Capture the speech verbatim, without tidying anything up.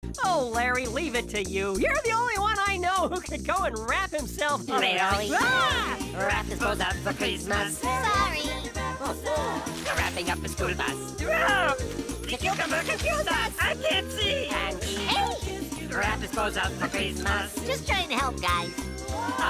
Oh, Larry, leave it to you. You're the only one I know who could go and wrap himself up. Really? Ah! Wrap this boat up for Christmas. Sorry. You're wrapping up the school bus. The cucumber confused us! I can't see! And Hey, wrap this boat up for Christmas. just trying to help, guys.